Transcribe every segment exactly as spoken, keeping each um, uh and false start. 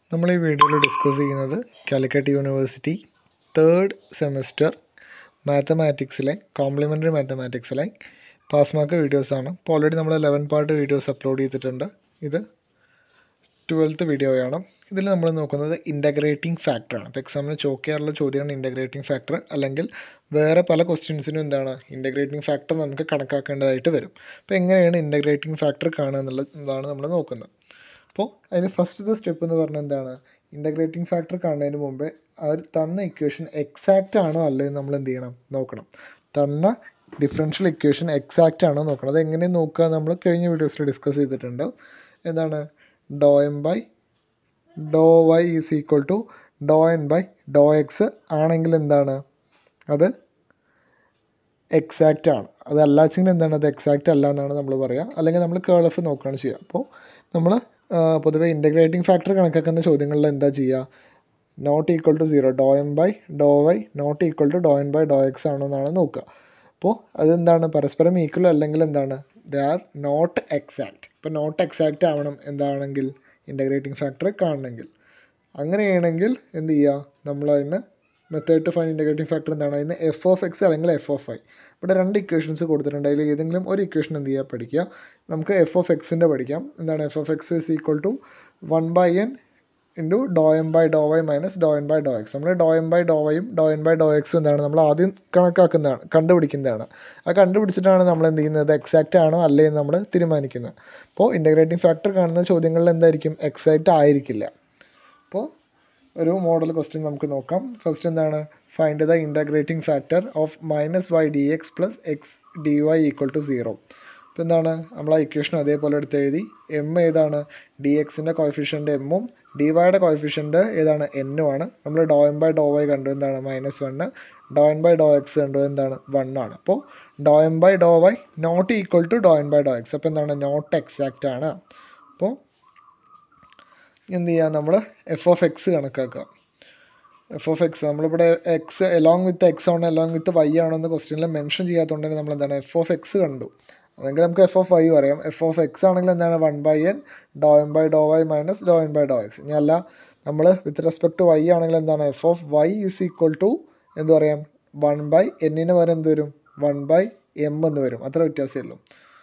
നമ്മൾ ഈ വീഡിയോയിൽ ഡിസ്കസ് ചെയ്യുന്നത് കാലിക്കറ്റ് യൂണിവേഴ്സിറ്റി തേർഡ് സെമസ്റ്റർ മാത്തമാറ്റിക്സിലെ കോംപ്ലിമെൻ്ററി മാത്തമാറ്റിക്സിലെ പാസ് മാർക്ക് വീഡിയോസാണ്. അപ്പോൾ ഓൾറെഡി നമ്മൾ ലെവൻ പാർട്ട് വീഡിയോസ് അപ്ലോഡ് ചെയ്തിട്ടുണ്ട്. ഇത് ട്വൽത്ത് വീഡിയോയാണ്. ഇതിൽ നമ്മൾ നോക്കുന്നത് ഇൻ്റഗ്രേറ്റിംഗ് ഫാക്ടറാണ്. അപ്പോൾ എക്സാമിന് ചോക്ക് ചെയ്യാറുള്ള ചോദ്യമാണ് ഇൻ്റഗ്രേറ്റിംഗ് ഫാക്ടർ, അല്ലെങ്കിൽ വേറെ പല ക്വസ്റ്റ്യൻസിനും എന്താണ് ഇൻ്റഗ്രേറ്റിംഗ് ഫാക്ടർ നമുക്ക് കണക്കാക്കേണ്ടതായിട്ട് വരും. അപ്പോൾ എങ്ങനെയാണ് ഇൻ്റഗ്രേറ്റിംഗ് ഫാക്ടർ കാണുക എന്നുള്ളതാണ് നമ്മൾ നോക്കുന്നത്. അപ്പോൾ അതിൽ ഫസ്റ്റത്തെ സ്റ്റെപ്പ് എന്ന് പറഞ്ഞാൽ എന്താണ്, ഇൻ്റഗ്രേറ്റിംഗ് ഫാക്ടർ കാണുന്നതിന് മുമ്പേ അവർ തന്ന ഇക്വേഷൻ എക്സാക്റ്റ് ആണോ അല്ലയോ നമ്മൾ എന്ത് ചെയ്യണം, നോക്കണം. തന്ന ഡിഫറൻഷ്യൽ ഇക്വേഷൻ എക്സാക്റ്റ് ആണോ നോക്കണം. അതെങ്ങനെ നോക്കുക നമ്മൾ കഴിഞ്ഞ വീഡിയോസിൽ ഡിസ്കസ് ചെയ്തിട്ടുണ്ട്. എന്താണ്, do M by do Y is equal to do N by do X ആണെങ്കിൽ എന്താണ്, അത് എക്സാക്റ്റ് ആണ്. അത് അല്ലാച്ചെങ്കിൽ എന്താണ്, അത് എക്സാക്റ്റ് അല്ല എന്നാണ് നമ്മൾ പറയുക. അല്ലെങ്കിൽ നമ്മൾ കേൾ എഫ് നോക്കുകയാണ് ചെയ്യുക. അപ്പോൾ നമ്മൾ പൊതുവേ ഇൻ്റഗ്രേറ്റിംഗ് ഫാക്ടർ കണക്കാക്കുന്ന ചോദ്യങ്ങളിൽ എന്താ ചെയ്യുക, not equal to zero, do M by do Y not equal to do N by do X ആണോ എന്നാണ് നോക്കുക. അപ്പോൾ അതെന്താണ്, പരസ്പരം ഈക്വൽ അല്ലെങ്കിൽ എന്താണ്, ദേ ആർ നോട്ട് എക്സാക്റ്റ്. ഇപ്പോൾ നോട്ട് എക്സാക്റ്റ് ആവണം എന്താണെങ്കിൽ ഇൻ്റഗ്രേറ്റിംഗ് ഫാക്ടർ കാണണമെങ്കിൽ. അങ്ങനെയാണെങ്കിൽ എന്ത് ചെയ്യുക, നമ്മൾ അതിന് method to find integrating factor എന്താണ്, അതിന് എഫ് ഓഫ് എക്സ് അല്ലെങ്കിൽ എഫ് ഓഫ് വൈ. ഇവിടെ രണ്ട് ഇക്വേഷൻസ് കൊടുത്തിട്ടുണ്ട്. അതിൽ ഏതെങ്കിലും ഒരു ഇക്വേഷൻ എന്ത് ചെയ്യുക, പഠിക്കുക. നമുക്ക് എഫ് ഓഫ് എക്സിൻ്റെ പഠിക്കാം. എന്താണ്, F of X is equal to one by N into do M by do Y minus do N by do X. നമ്മൾ ഡോ എം ബൈ ഡോ വൈയും ഡോ എൻ ബൈ ഡോ എക്സും എന്താണ്, നമ്മൾ ആദ്യം കണക്കാക്കുന്നതാണ്, കണ്ടുപിടിക്കുന്നതാണ്. ആ കണ്ടുപിടിച്ചിട്ടാണ് നമ്മൾ എന്ത് ചെയ്യുന്നത്, എക്സാക്റ്റ് ആണോ അല്ലേ എന്ന് നമ്മൾ തീരുമാനിക്കുന്നത്. അപ്പോൾ ഇൻ്റഗ്രേറ്റിംഗ് ഫാക്ടർ കാണുന്ന ചോദ്യങ്ങളിൽ എന്തായിരിക്കും, എക്സാക്റ്റ് ആയിരിക്കില്ല. അപ്പോൾ ഒരു മോഡൽ ക്വസ്റ്റ്യൻ നമുക്ക് നോക്കാം. ഫസ്റ്റ് എന്താണ്, find the integrating factor of minus Y D X plus X D Y equal to zero. അപ്പോൾ എന്താണ്, നമ്മൾ ആ ഇക്വേഷൻ അതേപോലെ എടുത്ത് എഴുതി. എം ഏതാണ്, ഡി എക്സിൻ്റെ കോഫിഷ്യൻ്റ് എമ്മും ഡി വൈയുടെ കോഫിഷ്യൻ്റ് ഏതാണ്, എന്നും ആണ്. നമ്മൾ do M by do Y കണ്ടു എന്താണ്, minus one. Do N by do X കണ്ടു എന്താണ്, വൺ ആണ്. അപ്പോൾ do M by do Y not equal to do N by do X. അപ്പോൾ എന്താണ്, നോട്ട് എക്സാക്റ്റ് ആണ്. അപ്പോൾ എന്ത് ചെയ്യുക, നമ്മൾ എഫ് ഓഫ് എക്സ് കണക്കാക്കുക. എഫ് ഓഫ് എക്സ് നമ്മളിവിടെ എക്സ് എലോങ് വിത്ത് എക്സ് ആണോ എലോങ് വിത്ത് വൈ ആണോ എന്ന് ക്വസ്റ്റ്യനിൽ മെൻഷൻ ചെയ്യാത്തതുകൊണ്ട് തന്നെ നമ്മൾ എന്താണ്, എഫ് ഓഫ് എക്സ് കണ്ടു. അല്ലെങ്കിൽ നമുക്ക് എഫ് ഓഫ് വൈ പറയാം. എഫ് ഓഫ് എക്സ് ആണെങ്കിൽ എന്താണ്, one by N do M by do Y minus do N by do X. ഇനി അല്ല നമ്മൾ വിത്ത് റെസ്പെക്ട് ടു വൈ ആണെങ്കിൽ എന്താണ്, F of Y is equal to എന്ത് പറയാം, വൺ ബൈ എന്നിന് വരെ എന്ത് വരും, വൺ ബൈ എം എന്ന് വരും. അത്ര വ്യത്യാസമേ ഉള്ളൂ.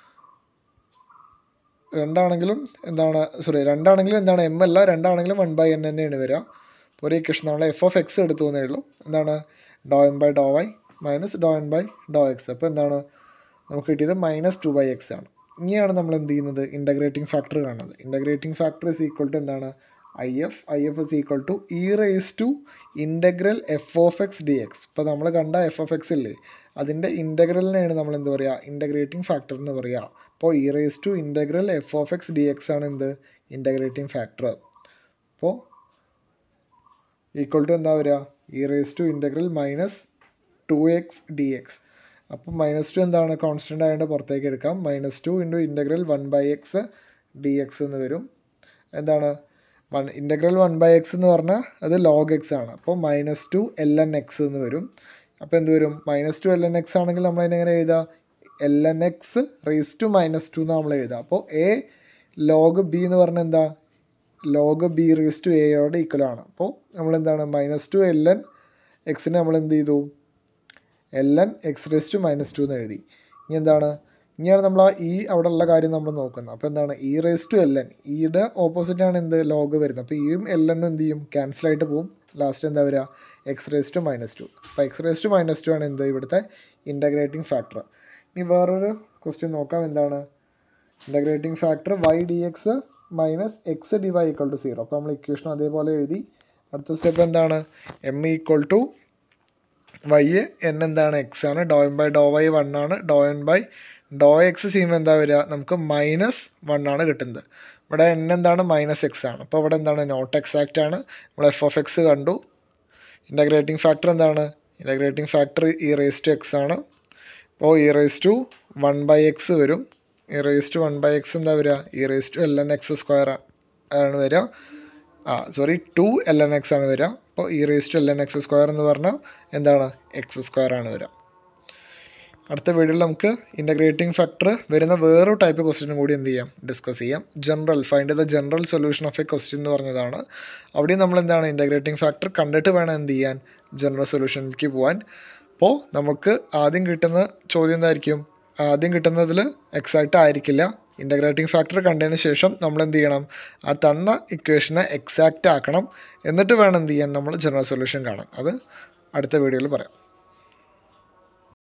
രണ്ടാണെങ്കിലും എന്താണ്, സോറി രണ്ടാണെങ്കിലും എന്താണ്, എം അല്ല, രണ്ടാണെങ്കിലും വൺ ബൈ എൻ തന്നെയാണ് വരിക. അപ്പോൾ ഒരു ഇക്വേഷൻ നമ്മൾ എഫ് ഓഫ് എക്സ് എടുത്തു എന്നേ ഉള്ളൂ. എന്താണ്, do M by do Y minus do N by do X. അപ്പോൾ എന്താണ് നമുക്ക് കിട്ടിയത്, മൈനസ് ടു ബൈ എക്സ് ആണ്. ഇനിയാണ് നമ്മൾ എന്ത് ചെയ്യുന്നത്, ഇൻ്റഗ്രേറ്റിംഗ് ഫാക്ടർ കാണുന്നത്. Integrating factor is equal to എന്താണ്, I F I F is equal to E raise to integral F of X D X. ഇപ്പോൾ നമ്മൾ കണ്ട എഫ് ഓഫ് എക്സ് ഇല്ലേ, അതിൻ്റെ ഇൻ്റഗ്രലിനെയാണ് നമ്മൾ എന്ത് പറയുക, ഇൻ്റഗ്രേറ്റിംഗ് ഫാക്ടർ എന്ന് പറയുക. അപ്പോൾ E raise to integral F of X D X ആണ് എന്ത്, ഇൻ്റഗ്രേറ്റിംഗ് ഫാക്ടർ. അപ്പോൾ ഈക്വൽ ടു എന്താ വരിക, E raise to integral minus two X D X. അപ്പോൾ മൈനസ് ടു എന്താണ്, കോൺസ്റ്റൻ്റ് ആയതുകൊണ്ട് പുറത്തേക്ക് എടുക്കാം. Minus two into integral one by X D X എന്ന് വരും. എന്താണ്, one integral one by X എന്ന് പറഞ്ഞാൽ അത് ലോഗ് എക്സ് ആണ്. അപ്പോൾ minus two L N X എന്ന് വരും. അപ്പോൾ എന്ത് വരും, minus two L N X ആണെങ്കിൽ നമ്മൾ അതിനെങ്ങനെ എഴുതാം, L N X raise to minus two എന്ന് നമ്മൾ എഴുതാം. അപ്പോൾ എ ലോഗ് ബി എന്ന് പറഞ്ഞാൽ എന്താ, ലോഗ് ബി റേസ് ടു എയോട് ഈക്വൽ ആണ്. അപ്പോൾ നമ്മളെന്താണ്, മൈനസ് ടു എൽ എൻ എക്സിനെ നമ്മൾ എന്ത് ചെയ്തു, L N X raise to minus two എന്ന് എഴുതി. ഇനി എന്താണ്, ഇനിയാണ് നമ്മൾ ആ ഇ അവിടെ ഉള്ള കാര്യം നമ്മൾ നോക്കുന്നത്. അപ്പോൾ എന്താണ്, E raise to L N, ഇയുടെ ഓപ്പോസിറ്റാണ് എന്ത്, ലോഗ് വരുന്നത്. അപ്പോൾ ഇയും എൽ എന്നും എന്ത് ചെയ്യും, ക്യാൻസലായിട്ട് പോവും. ലാസ്റ്റ് എന്താ വരിക, X raise to minus two. അപ്പോൾ X raise to minus two ആണ് എന്ത്, ഇവിടുത്തെ ഇൻ്റഗ്രേറ്റിംഗ് ഫാക്ടർ. ഇനി വേറൊരു ക്വസ്റ്റ്യൻ നോക്കാം. എന്താണ്, integrating factor Y D X minus X D Y equal to zero. അപ്പോൾ നമ്മൾ ഇക്വേഷൻ അതേപോലെ എഴുതി. അടുത്ത സ്റ്റെപ്പ് എന്താണ്, M equal to Y N എന്താണ്, എക്സ് ആണ്. Do N by do Y one ആണ്. Do N by do X ചെയ്യുമ്പോൾ എന്താ വരിക, നമുക്ക് മൈനസ് വൺ ആണ് കിട്ടുന്നത്. ഇവിടെ എൻ എന്താണ്, മൈനസ് എക്സ് ആണ്. അപ്പോൾ ഇവിടെ എന്താണ്, നോട്ട് എക്സാക്റ്റ് ആണ്. നമ്മൾ എഫ് ഓഫ് എക്സ് കണ്ടു. ഇൻ്റഗ്രേറ്റിംഗ് ഫാക്ടർ എന്താണ്, integrating factor E raise to X ആണ്. അപ്പോൾ E raise to one by X വരും. E raise to one by X എന്താ വരിക, E raise to L N X square ആണ് വരിക. ആ sorry two L N X ആണ് വരിക. അപ്പോൾ E raise to L N X square എന്ന് പറഞ്ഞാൽ എന്താണ്, എക്സ് സ്ക്വയർ ആണ് വരിക. അടുത്ത വീഡിയോയിൽ നമുക്ക് ഇൻ്റഗ്രേറ്റിംഗ് ഫാക്ടർ വരുന്ന വേറൊരു ടൈപ്പ് ക്വസ്റ്റ്യനും കൂടി എന്ത് ചെയ്യാം ഡിസ്കസ് ചെയ്യാം. General find the general solution of a question എന്ന് പറഞ്ഞതാണ്. അവിടെയും നമ്മൾ എന്താണ് ഇൻ്റഗ്രേറ്റിംഗ് ഫാക്ടർ കണ്ടിട്ട് വേണം എന്ത് ചെയ്യാൻ ജനറൽ സൊല്യൂഷനിലേക്ക് പോകാൻ. അപ്പോൾ നമുക്ക് ആദ്യം കിട്ടുന്ന ചോദ്യം എന്തായിരിക്കും? ആദ്യം കിട്ടുന്നതിൽ എക്സാക്റ്റ് ആയിരിക്കില്ല. ഇൻ്റഗ്രേറ്റിംഗ് ഫാക്ടർ കണ്ടതിന് ശേഷം നമ്മൾ എന്ത് ചെയ്യണം? ആ തന്ന ഇക്വേഷനെ എക്സാക്റ്റ് ആക്കണം. എന്നിട്ട് വേണം എന്ത് ചെയ്യാൻ നമ്മൾ ജനറൽ സൊല്യൂഷൻ കാണാൻ. അത് അടുത്ത വീഡിയോയിൽ പറയാം.